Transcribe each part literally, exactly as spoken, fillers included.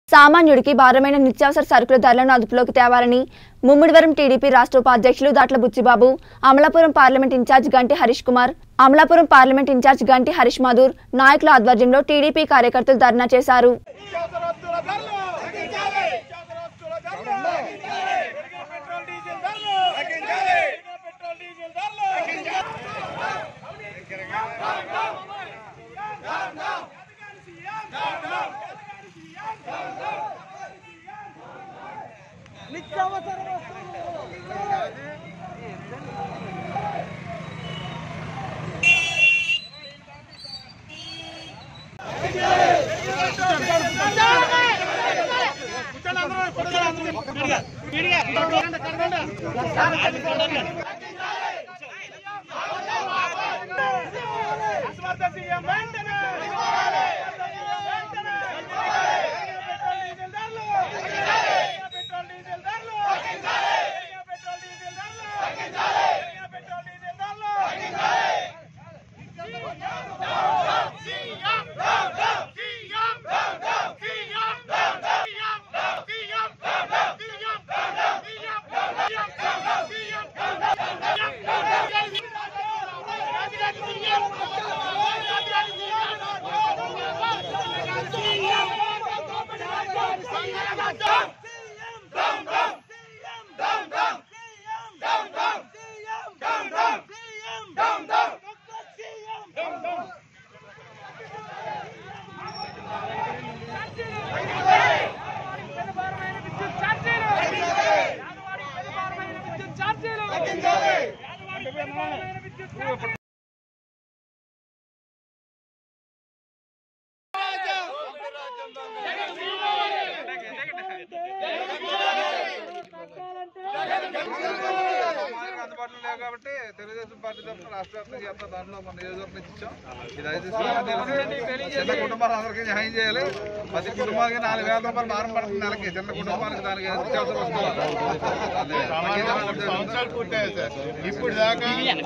సామాన్యుడికి భారమైన నిత్యావసర సరుకుల ధరలను అదుపులోకి తేవాలని ముమ్మిడివరం టీడీపీ రాష్ట్ర ఉపాధ్యక్షులు Datla Buchibabu, Amalapuram parliament in charge Ganti Harish Kumar, Amalapuram parliament in charge Ganti Harish Madhur నాయకుల ఆధ్వర్యంలో టీడీపీ కార్యకర్తలు ధర్నా చేశారు. అందుబాటులో లేవు కాబట్టి తెలుగుదేశం పార్టీ తరఫున రాష్ట్ర వ్యాప్తంగా చేస్తా దాంట్లో మన నియోజకవర్గం నుంచి ఇచ్చాం. ఇది ఐదు తెలిసి చిన్న కుటుంబాలు అందరికీ న్యాయం చేయాలి. ప్రతి కుటుంబానికి నాలుగు వేల రూపాయలు భారం పడుతుంది నెలకి. చిన్న కుటుంబానికి దానికి నిత్యావసర వస్తువులు ఇప్పుడు దాకా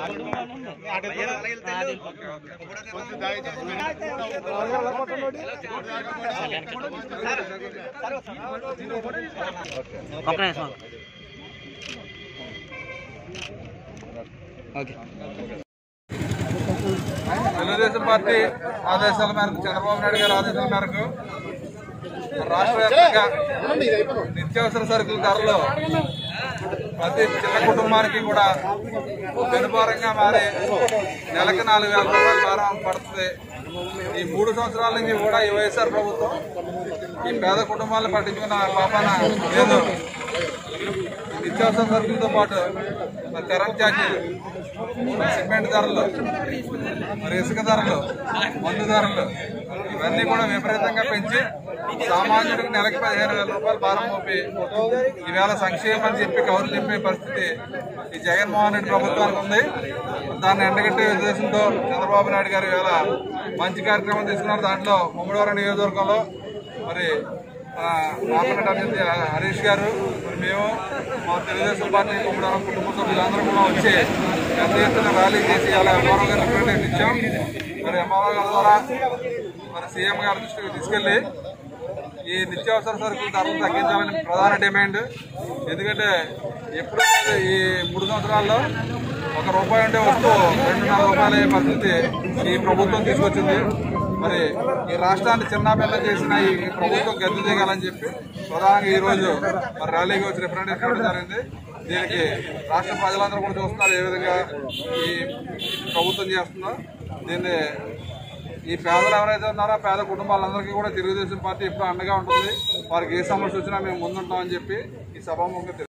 తెలుగుదేశం పార్టీ ఆదేశాల మేరకు, చంద్రబాబు నాయుడు గారి ఆదేశాల మేరకు రాష్ట్ర వ్యాప్తంగా నిత్యావసర సరుకుల ధరలు ప్రతి చిన్న కుటుంబానికి కూడా వెనుభారంగా మారి నెలకు నాలుగు వేల రూపాయల భారం పడుతుంది. ఈ మూడు సంవత్సరాల నుంచి కూడా ఈ వైఎస్ఆర్ ప్రభుత్వం ఈ పేద కుటుంబాలను పట్టించుకున్న పాపాన లేదు. నిత్యావసర సరుకులతో పాటు కరెంట్ ఛార్జీలు, సిమెంట్ ధరలు, మరి ఇసుక ధరలు, మందు ధరలు ఇవన్నీ కూడా విపరీతంగా పెంచి సామాన్యుడికి నెలకి పదిహేను వేల రూపాయలు భారం మోపి ఈవేళ సంక్షేమం అని చెప్పి కౌలు నింపే పరిస్థితి ఈ జగన్మోహన్ రెడ్డి ప్రభుత్వానికి ఉంది. దాన్ని ఎండగట్టే ఉద్దేశంతో చంద్రబాబు నాయుడు గారు ఈవేళ మంచి కార్యక్రమం తీసుకున్నారు. దాంట్లో ముమ్మడివరం నియోజకవర్గంలో మరి పార్లమెంట్ అభ్యర్థి హరీష్ గారు, మరి మేము మా తెలుగుదేశం పార్టీ ముమ్మడివరం కుటుంబ సభ్యులందరూ కూడా వచ్చి పెద్ద ఎత్తున ర్యాలీ చేసి అలా ఎంఆర్ఓ గారి రిప్రజెంటేషన్ ఇచ్చాం. మరి ఎంఆర్ఓ గారి ద్వారా మరి సీఎం గారి దృష్టికి తీసుకెళ్లి ఈ నిత్యావసర సరుకుల ధరలు తగ్గించాలని ప్రధాన డిమాండ్. ఎందుకంటే ఎప్పుడు ఈ మూడు సంవత్సరాల్లో ఒక రూపాయి ఉండే వస్తువు రెండున్నర రూపాయల పరిస్థితి ఈ ప్రభుత్వం తీసుకొచ్చింది. మరి ఈ రాష్ట్రాన్ని చిన్నాభిన్నం చేసిన ఈ ప్రభుత్వం గద్దె దిగాలని చెప్పి ప్రధానంగా ఈ రోజు మరి ర్యాలీగా వచ్చి రిప్రజెంటేషన్ ఇవ్వడం జరిగింది. దీనికి రాష్ట్ర ప్రజలందరూ కూడా చూస్తున్నారు ఏ విధంగా ఈ ప్రభుత్వం చేస్తుందో. దీన్ని ఈ పేదలు ఎవరైతే ఉన్నారో పేద కుటుంబాలందరికీ కూడా తెలుగుదేశం పార్టీ ఎప్పుడు అండగా ఉంటుంది. వారికి ఏ సమస్య వచ్చినా మేము ముందుంటామని చెప్పి ఈ సభాముఖంగా